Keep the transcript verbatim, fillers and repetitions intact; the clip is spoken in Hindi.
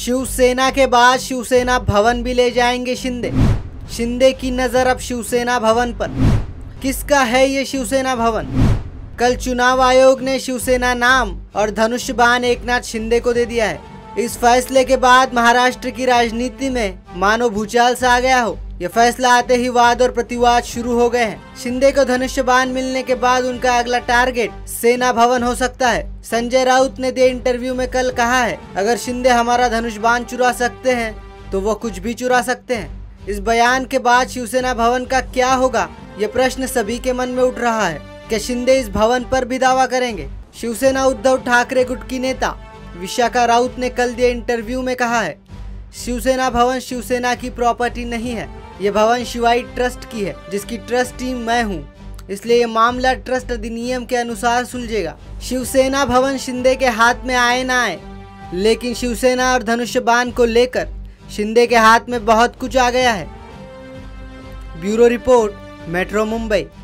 शिवसेना के बाद शिवसेना भवन भी ले जाएंगे शिंदे। शिंदे की नज़र अब शिवसेना भवन पर। किसका है ये शिवसेना भवन? कल चुनाव आयोग ने शिवसेना नाम और धनुष बाण एकनाथ शिंदे को दे दिया है। इस फैसले के बाद महाराष्ट्र की राजनीति में मानो भूचाल सा आ गया हो। यह फैसला आते ही वाद और प्रतिवाद शुरू हो गए हैं। शिंदे को धनुष बाण मिलने के बाद उनका अगला टारगेट सेना भवन हो सकता है। संजय राउत ने दे इंटरव्यू में कल कहा है, अगर शिंदे हमारा धनुष बाण चुरा सकते हैं तो वो कुछ भी चुरा सकते हैं। इस बयान के बाद शिवसेना भवन का क्या होगा, ये प्रश्न सभी के मन में उठ रहा है। क्या शिंदे इस भवन पर भी दावा करेंगे? शिवसेना उद्धव ठाकरे गुट की नेता विशाखा राउत ने कल दिए इंटरव्यू में कहा है, शिवसेना भवन शिवसेना की प्रॉपर्टी नहीं है। ये भवन शिवाई ट्रस्ट की है, जिसकी ट्रस्टी मैं हूँ, इसलिए ये मामला ट्रस्ट अधिनियम के अनुसार सुलझेगा। शिवसेना भवन शिंदे के हाथ में आए ना आए, लेकिन शिवसेना और धनुष बाण को लेकर शिंदे के हाथ में बहुत कुछ आ गया है। Bureau report, metro Mumbai.